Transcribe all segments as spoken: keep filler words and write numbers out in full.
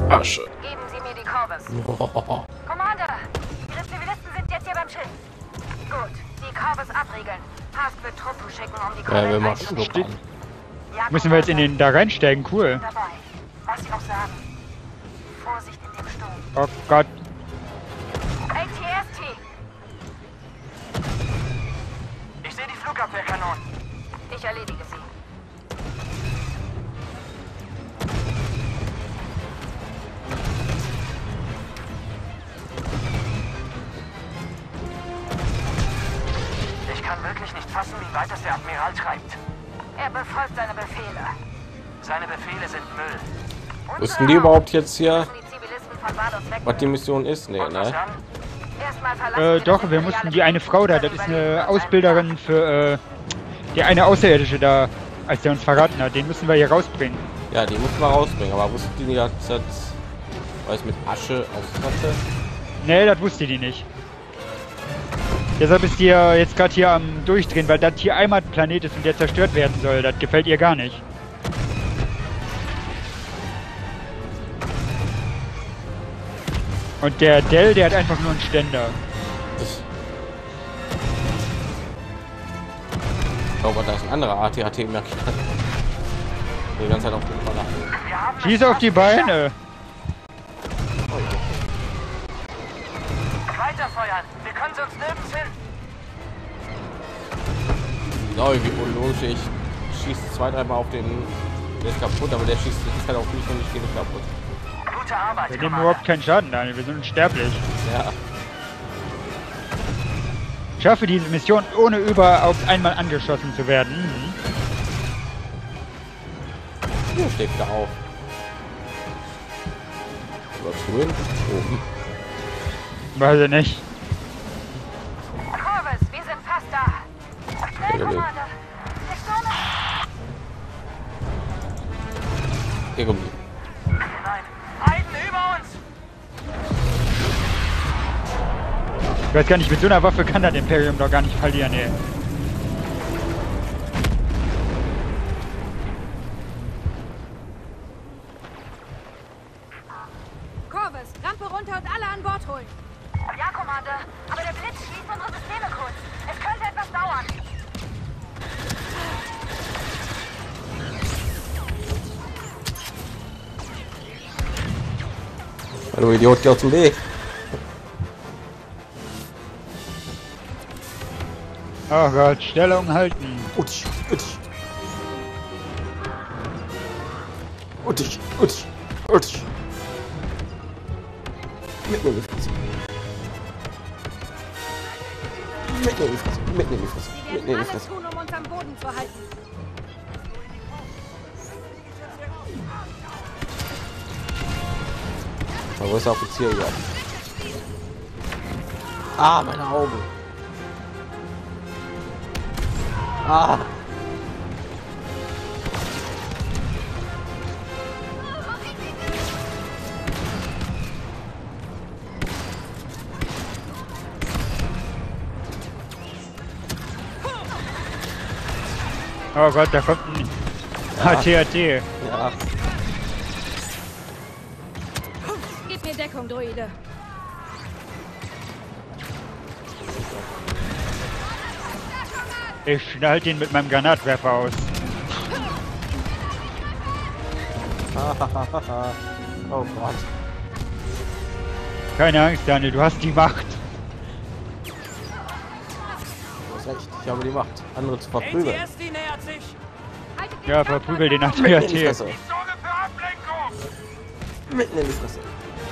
Asche. Geben Sie mir die Corvus. Oh. Commander, Ihre Zivilisten sind jetzt hier beim Schiff. Gut, die Corvus abriegeln. Hask wird Truppen schicken, um die Ja, wir Korvette machen einzuschränken. Schnuppern. Ja, Müssen wir jetzt in den da reinsteigen? Cool. dabei. Was Sie auch sagen. Vorsicht in dem Sturm. Oh Gott. A T S T. Ich sehe die Flugabwehrkanonen. Ich erledige sie. Ich kann wirklich nicht fassen, wie weit es der Admiral treibt. Er befolgt seine Befehle. Seine Befehle sind Müll. Unsere Wussten die überhaupt jetzt hier, müssen die Zivilisten von Vados was die wegnehmen. Mission ist? Nee, Und was ne? dann? Erstmal verlassen Äh, wir doch, das wir imperiale mussten die eine Frau da, das ist Überleben eine und Ausbilderin für, äh, die eine Außerirdische da, als der uns verraten hat. Den müssen wir hier rausbringen. Ja, die mussten wir rausbringen. Aber wussten die jetzt, was mit Asche auf hatte? Nee, das wusste die nicht. Deshalb ist die ja jetzt gerade hier am Durchdrehen, weil das hier einmal ein Planet ist und der zerstört werden soll. Das gefällt ihr gar nicht. Und der Dell, der hat einfach nur einen Ständer. Oh Gott, da ist ein anderer A T A T merke ich gerade. Die ganze Zeit auf den Verlassen. Wir haben Schieß auf die Beine! Weiterfeuern. Wir können sonst nirgends hin. Oh, wie unlogisch. Ich schieße zwei, dreimal auf den. Der ist kaputt, aber der schießt jetzt halt auf mich und ich gehe nicht kaputt. Gute Arbeit, Wir nehmen Commander. überhaupt keinen Schaden, Daniel. Wir sind unsterblich. Ja. Schaffe diese Mission, ohne überhaupt einmal angeschossen zu werden. Mhm. Hier steht da auf. Was wohin? Oben. Weiß ich nicht. Corvus, wir sind fast da. Schnell, Commander. Der Sturm ist... Hier kommt. Nein. Heiden über uns. Ich weiß gar nicht, mit so einer Waffe kann das Imperium doch gar nicht verlieren, ey. Corvus, Rampe runter und alle an Bord holen. Ja, Commander. Aber der Blitz schließt unsere Systeme kurz. Es könnte etwas dauern. Hallo Idiot, geh aus dem Weg. Oh Gott, Stellung halten. Utsch, utsch. Utsch, utsch, utsch. Mitten in die Fresse. Mitten in die Fresse, mitten in die Fresse, Wir mitten in werden die alles Fresse. tun, um uns am Boden zu halten. Wo ist der Offizier hier? Ah, meine Augen. Ah. Oh Gott, da kommt ein H T A T. Ja. Gib mir Deckung, Droide. Ich schnall den mit meinem Granatwerfer aus. Oh Gott. Keine Angst, Daniel, du hast die Macht. Du hast recht, ich habe die Macht, andere zu verprügeln. A T S T nähert sich. Haltet den Ja, Kampf verprügel den H Mitten T A in die T. Fresse. Ich sorge für Ablenkung. Mitten in die Fresse.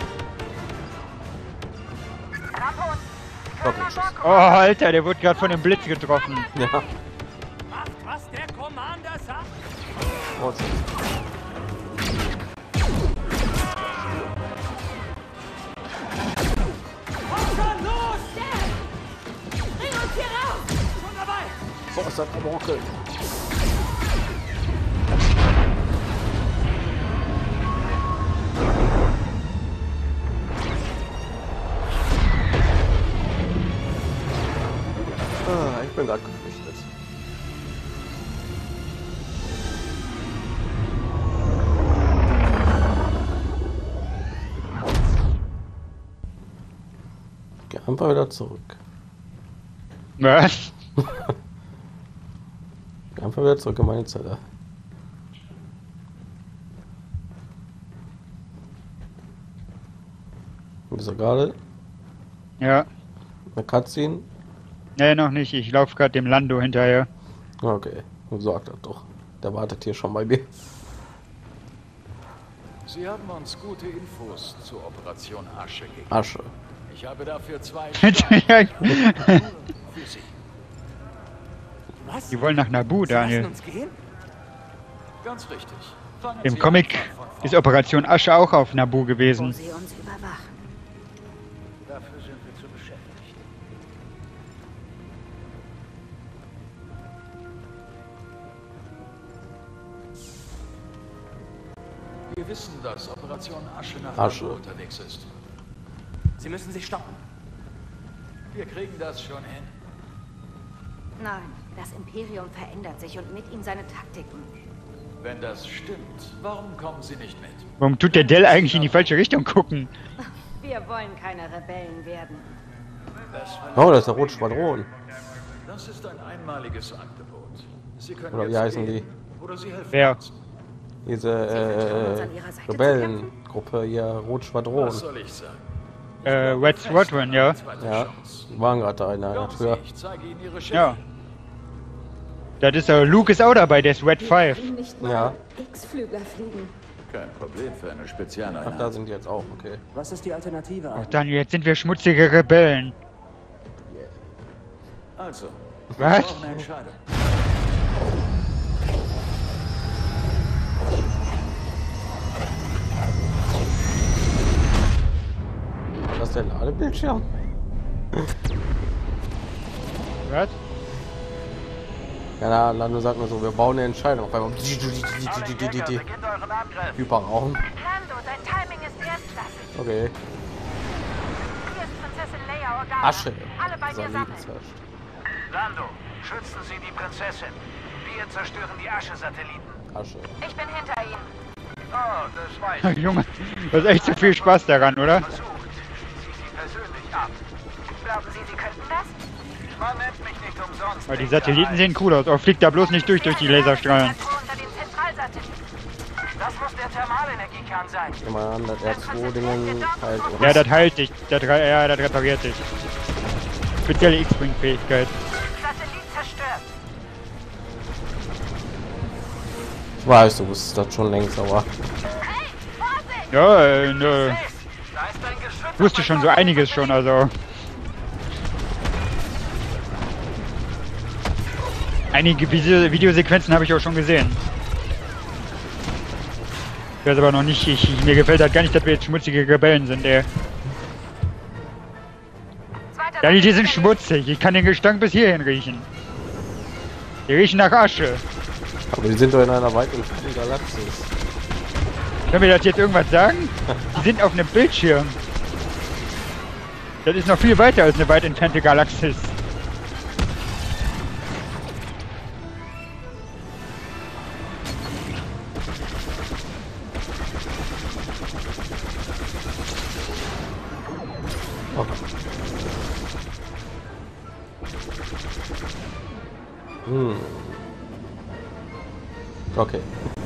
Rampe und... Doppelschuss. Oh, Alter, der wurde gerade von dem Blitz getroffen. Ja. Macht, was der Commander sagt. Trotzdem. Komm schon, los. Bring uns hier raus! Schon dabei. So ist das gebrochen. Ah, ich bin gerade geflüchtet. Einfach wieder zurück. Was? Einfach wieder zurück in meine Zelle. Wieso gerade? Ja. Eine Cutscene? Nee, noch nicht. Ich laufe gerade dem Lando hinterher. Okay, sagt er doch. Der wartet hier schon bei mir. Sie haben uns gute Infos zur Operation Asche gegeben. Asche. Ich habe dafür zwei Ja. für Sie. Was? Die wollen nach Naboo, Sie lassen Daniel. uns gehen? Ganz richtig. Fangen Im Sie Comic einfach von vorne. ist Operation Asche auch auf Naboo Wo gewesen. sie uns überwachen. Dafür sind wir zu beschäftigt. Wir wissen, dass Operation Asche nach Asche. Naboo unterwegs ist. Sie müssen sich stoppen. Wir kriegen das schon hin. Nein, das Imperium verändert sich und mit ihm seine Taktiken. Wenn das stimmt, warum kommen Sie nicht mit? Warum tut der Dell eigentlich in die falsche Richtung gucken? Wir wollen keine Rebellen werden. Das, Oh, das ist der Rote Schwadron. das ist ein einmaliges Angebot. Sie können Oder wie jetzt heißen gehen, oder Sie helfen Wer? uns. Diese äh, Rebellengruppe hier, Rot Schwadron. Was soll ich sagen? Äh, Red Squadron, ja. Zweite Ja, Chance. waren gerade da in der Kommen Sie, Tür. ich zeige Ihnen Ihre Chefin. Ja. Das ist ja, Luke ist auch dabei, der ist Red fünf. Nicht mal Ja. X-Flügler fliegen. Kein Problem für eine Ach, Spezialeinheit. da sind die jetzt auch, okay. Was ist die Alternative? Ach Daniel, jetzt sind wir schmutzige Rebellen. Also, Was? wir brauchen eine Entscheidung. Was ist der Ladebildschirm? Was? Ja, Lando sagt nur so, wir bauen eine Entscheidung. Auf einmal Hyperraum. Lando, dein Timing ist erstklassig. Okay. Hier ist Prinzessin Leia Organa. Asche. Alle bei dir Salib sammeln. zerstört. Lando, schützen Sie die Prinzessin. Wir zerstören die Asche-Satelliten. Asche. Ich bin hinter ihnen. Oh, das weiß ich. Junge, du hast echt so viel Spaß daran, oder? Versucht. Ich ziehe Sie persönlich ab. Glauben Sie, Sie könnten das? Man nennt mich nicht umsonst. Aber die Satelliten sehen cool aus. Oh, fliegt da bloß nicht durch, durch die Laserstrahlen. Unter den Zentralsatelliten. Das muss der Thermalenergiekern sein. Ich nehme mal an, das R zwei Dingen halt. Ja, das heilt dich. Das, re- ja, das repariert dich. Spezielle X-Wing-Fähigkeit. Satellit zerstört. Ich weiß, du wusstest das schon längst, aber Hey, Vorsicht! Ja, äh, nö. Da ist ein Geschütz. Wusste schon so einiges schon, also. Einige Video Videosequenzen habe ich auch schon gesehen. Ich weiß aber noch nicht, ich, mir gefällt halt gar nicht, dass wir jetzt schmutzige Rebellen sind, ey. Zweiter Ja, die, die sind Satellit. schmutzig. Ich kann den Gestank bis hierhin riechen. Die riechen nach Asche. aber die sind doch in einer weit entfernten Galaxis. Können wir das jetzt irgendwas sagen? Die sind auf einem Bildschirm. Das ist noch viel weiter als eine weit entfernte Galaxis. Oh. Hm. Okay.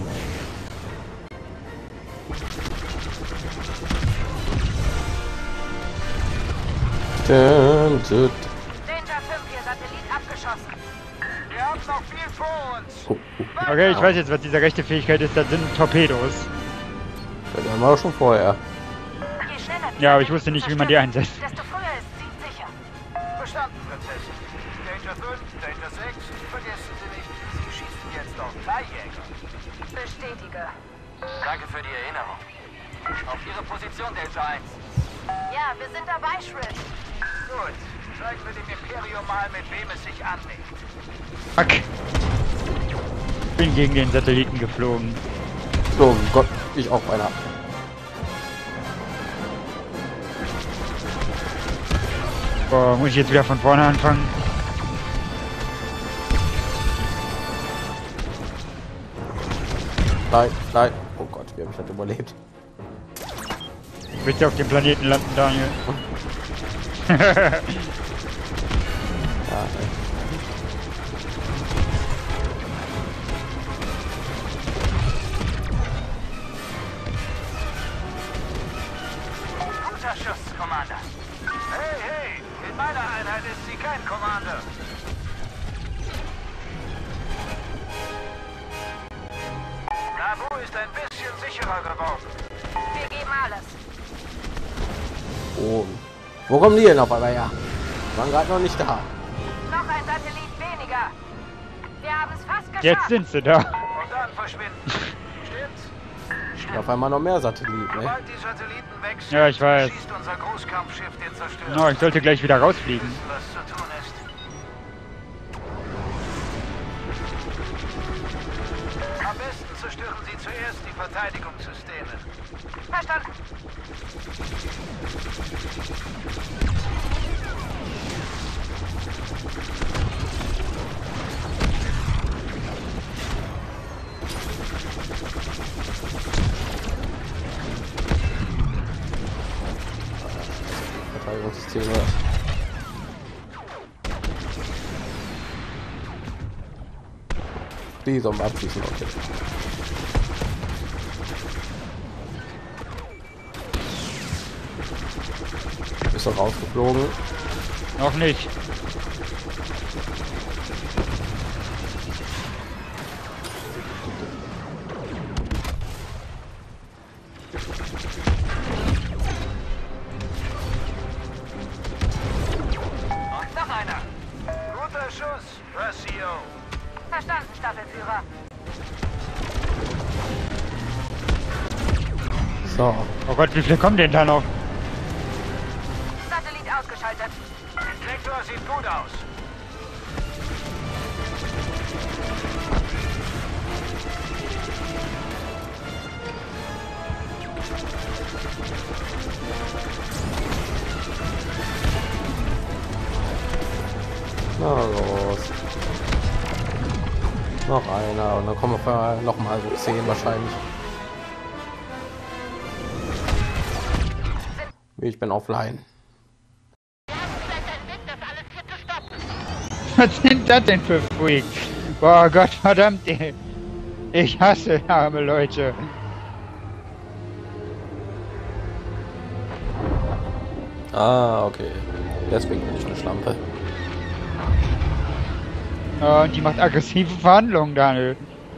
Dun, dun. Danger fünf, ihr Satellit abgeschossen. Wir haben noch viel vor uns. Oh, oh. Okay, ich weiß jetzt, was diese rechte Fähigkeit ist. Das sind Torpedos. Das haben wir auch schon vorher. Je schneller die Ja, aber ich Satelliten wusste nicht, wie man die zerstört einsetzt. sind, desto früher ist Ziel sicher. Verstanden, Prinzessin. Danger fünf, Danger sechs. Vergessen Sie nicht, Sie schießen jetzt auf Freijäger. Bestätige. Danke für die Erinnerung. Auf Ihre Position, Delta eins. Ja, wir sind dabei, Shrill. Gut. Zeigen wir dem Imperium mal, mit wem es sich anlegt. Fuck. Bin gegen den Satelliten geflogen. Oh Gott, ich auch einer. Boah, muss ich jetzt wieder von vorne anfangen? Nein, nein. Oh Gott, wie habe ich das überlebt? Willst du auf dem Planeten landen, Daniel? Ja, Guter Schuss, Commander. Hey, hey, in meiner Einheit ist sie kein Commander. Nabu ist ein bisschen sicherer geworden. Wir geben alles. oh. Wo kommen die denn auf einmal her? Waren gerade noch nicht da. Noch ein Satellit weniger. Wir haben es fast geschafft. Jetzt sind sie da. Und dann verschwinden. Stimmt's? Auf einmal noch mehr Satelliten, ne? Sobald die Satelliten weg sind, Ja, ich weiß. schießt unser Großkampfschiff den Zerstörer. No, ich sollte gleich wieder rausfliegen. Wissen, was zu tun ist. Am besten zerstören Sie zuerst die Verteidigungssysteme. Verstanden. Verteidigungssysteme. Die sollen wir abschließen, okay. Ist doch rausgeflogen. Noch nicht. Und noch einer. Guter Schuss, Ratio. Verstanden, Staffelführer. So, Oh Gott, wie viele kommen denn da noch? Satellit ausgeschaltet. Sektor sieht gut aus. na los. Noch einer und dann kommen wir noch mal so zehn wahrscheinlich. Ich bin offline. Was sind das denn für Freaks? Boah Gott, verdammt, ey. Ich hasse arme Leute. Ah, okay. Deswegen bin ich eine Schlampe. Oh, und die macht aggressive Verhandlungen, Daniel.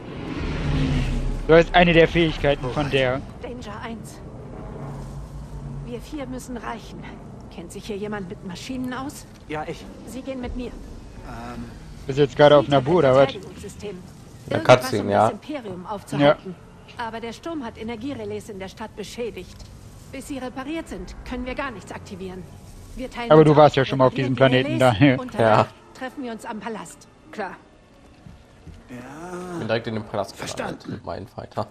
So ist eine der Fähigkeiten von der. Danger eins. Wir vier müssen reichen. Kennt sich hier jemand mit Maschinen aus? Ja, ich. Sie gehen mit mir. Bist jetzt gerade auf Nabu, oder was? Verteidigungssystem. Ja, Irgendwas, Cutscene, um ja. das Imperium aufzuhalten. Aber der Sturm hat Energierelais in der Stadt beschädigt. Bis sie repariert sind, können wir gar nichts aktivieren. Wir teilen Aber uns du auf, warst ja schon mal auf diesem reparieren die Planeten, Relais Daniel. und Ja. danach treffen wir uns am Palast. Klar. Ich bin direkt in den Palast gelandet mit meinem Fighter.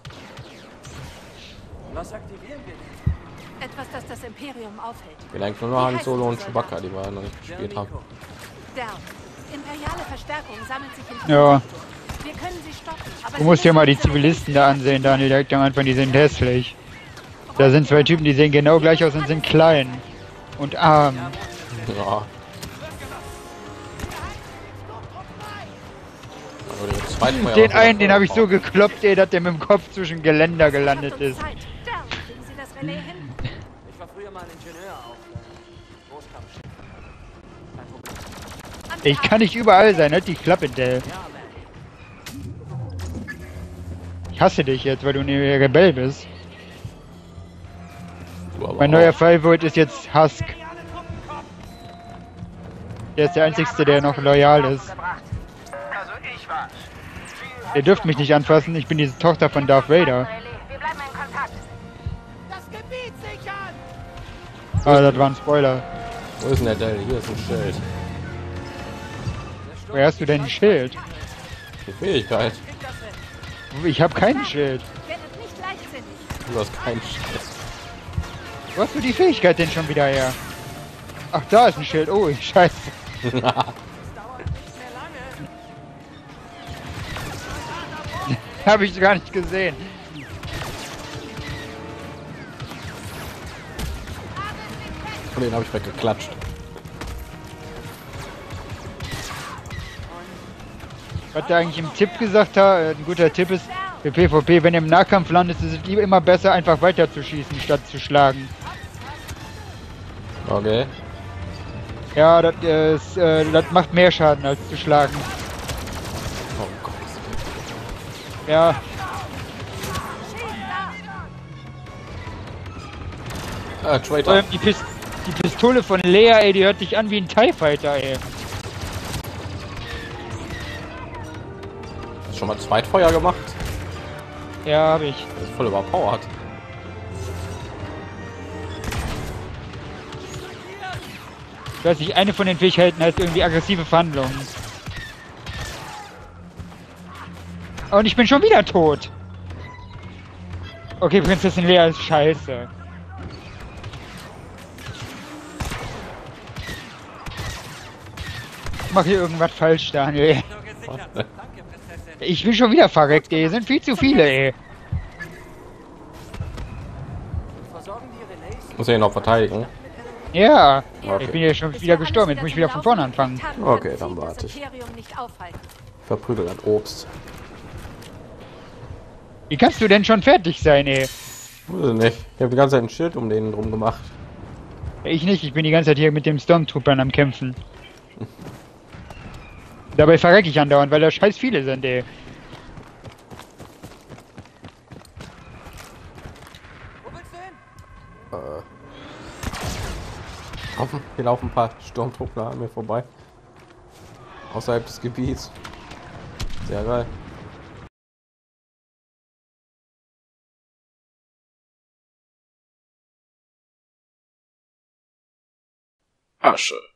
Was aktivieren wir denn? Etwas, das das Imperium aufhält. Ich bin eigentlich nur noch Han Solo und Chewbacca, die wir noch nicht gespielt haben. Down. Imperiale Verstärkung sammelt sich in Ja. Wir können sie stoppen. Aber Du musst dir sie mal die müssen Zivilisten da ansehen, Daniel. Direkt am Anfang, die sind hässlich. Da sind zwei Typen, die sehen genau gleich aus und sind klein. Und arm. Ja. Also den zweiten Mal Den auch einen, den wieder habe ich so voll. gekloppt, ey, dass der mit dem Kopf zwischen Geländer gelandet Hat uns ist. Zeit. Down. Kriegen Sie das Relais hin? Ich war früher mal ein Ingenieur auf äh, Großkampfschiff. Kein Problem. Ich kann nicht überall sein, halt die Klappe, Dell. Ja, man. Ich hasse dich jetzt, weil du ein Rebell bist. Du aber Mein auch. neuer Favorit ist jetzt Husk. Der ist der einzigste, der noch loyal ist. Also ich war's. Viel Ihr dürft mich nicht anfassen, ich bin die Tochter von Darth Vader. Wir bleiben in Kontakt. Das Gebiet sichern! Ah, das war ein Spoiler. Wo ist denn der Dell? Hier ist ein Schild. Woher hast du denn ein Schild? Die Fähigkeit. Ich habe kein Schild. Werdet nicht leichtsinnig. Du hast kein Schild. Wo hast du die Fähigkeit denn schon wieder her? Ach, da ist ein Schild. Oh, ich scheiße. Habe ich gar nicht gesehen. Und den habe ich weggeklatscht. Was der eigentlich im Tipp gesagt hat, äh, ein guter Tipp ist, für PvP, wenn ihr im Nahkampf landet, ist es immer besser, einfach weiter zu schießen, statt zu schlagen. Okay. Ja, das, äh, ist, äh, das macht mehr Schaden, als zu schlagen. Oh Gott. Ja. Ah, Traitor. Ähm, die, Pist die Pistole von Lea, ey, die hört sich an wie ein TIE Fighter, ey. Hast du schon mal Zweitfeuer gemacht? Ja, hab ich. Das ist voll überpowered. Ich weiß nicht, eine von den Fähigkeiten heißt irgendwie aggressive Verhandlungen. Und ich bin schon wieder tot. Okay, Prinzessin Lea ist scheiße. Ich mach hier irgendwas falsch, Daniel. Ich bin schon wieder verreckt, ey. Sind viel zu viele, ey. Muss ich ihn noch verteidigen? Ja. Okay. Ich bin ja schon wieder gestorben. Jetzt muss ich wieder von vorne anfangen. Okay, dann warte ich. Verprügelt an Obst. Wie kannst du denn schon fertig sein, ey? Weiß ich nicht. Ich habe die ganze Zeit ein Schild um den drum gemacht. Ich nicht. Ich bin die ganze Zeit hier mit dem Stormtroopern am Kämpfen. Dabei verrecke ich andauernd, weil da scheiß viele sind, ey. Äh. Laufen, hier laufen ein paar Sturmtruppler an mir vorbei. Außerhalb des Gebiets. Sehr geil. Asche.